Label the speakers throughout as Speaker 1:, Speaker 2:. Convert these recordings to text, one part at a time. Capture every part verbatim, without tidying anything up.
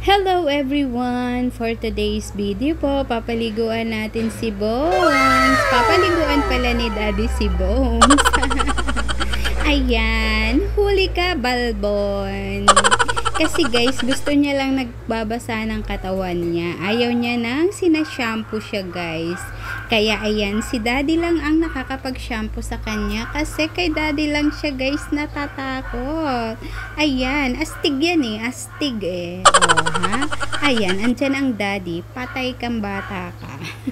Speaker 1: Hello everyone! For today's video po, papaliguan natin si Bones. Papaliguan pala ni Daddy si Bones. Ayan, huli ka Balbon. Kasi guys, gusto niya lang nagbabasa ng katawan niya. Ayaw niya nang sinashampoo siya guys. Kaya ayan, si Daddy lang ang nakakapag-shampoo sa kanya kasi kay Daddy lang siya guys natatakot. Ayan, astig yan eh, astig eh. Oh, ha? Ayan, andyan ang Daddy, patay kang bata ka.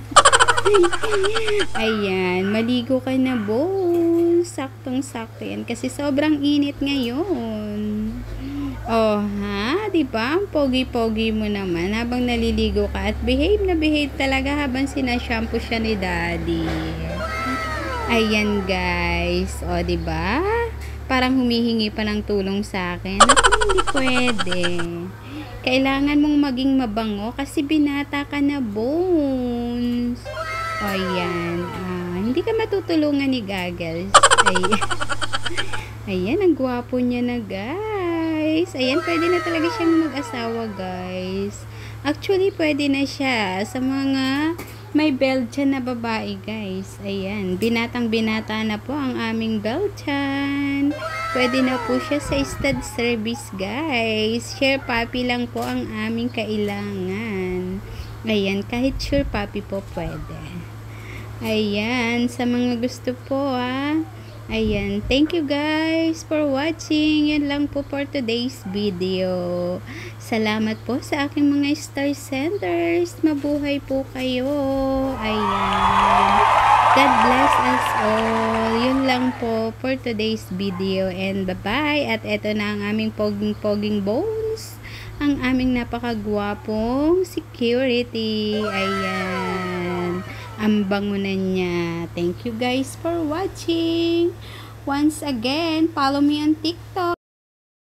Speaker 1: Ayan, maligo ka na Bones. Saktong-sakto yan kasi sobrang init ngayon. Oh, ha? Diba? Ang pogi-pogi mo naman habang naliligo ka at behave na behave talaga habang sinashampoo siya ni Daddy. Ayan, guys. O, diba? Parang humihingi pa ng tulong sa akin. Ako, hindi pwede. Kailangan mong maging mabango kasi binata ka na, Bones. O, ayan. Ah, hindi ka matutulungan ni Gaggles. Ayan. Ayan, ang gwapo niya na, guys. Ayan, pwede na talaga siyang mag-asawa, guys. Actually, pwede na siya sa mga may Belgian na babae, guys. Ayan, binatang-binata na po ang aming Belgian. Pwede na po siya sa stud service, guys. Share puppy lang po ang aming kailangan. Ayan, kahit sure puppy po pwede. Ayan, sa mga gusto po, ah. Ayan, thank you guys for watching. Yan lang po for today's video. Salamat po sa aking mga star senders. Mabuhay po kayo. Ayan. God bless us all. Yun lang po for today's video. And bye-bye. At eto na ang aming poging-poging Bones. Ang aming napakagwapong security. Ayan. Ang bango na niya. Thank you guys for watching. Once again, follow me on TikTok.